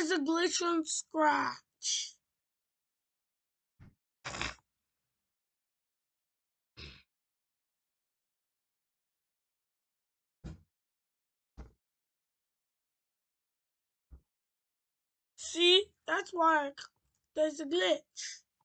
there's a glitch on Scratch. See, that's why there's a glitch.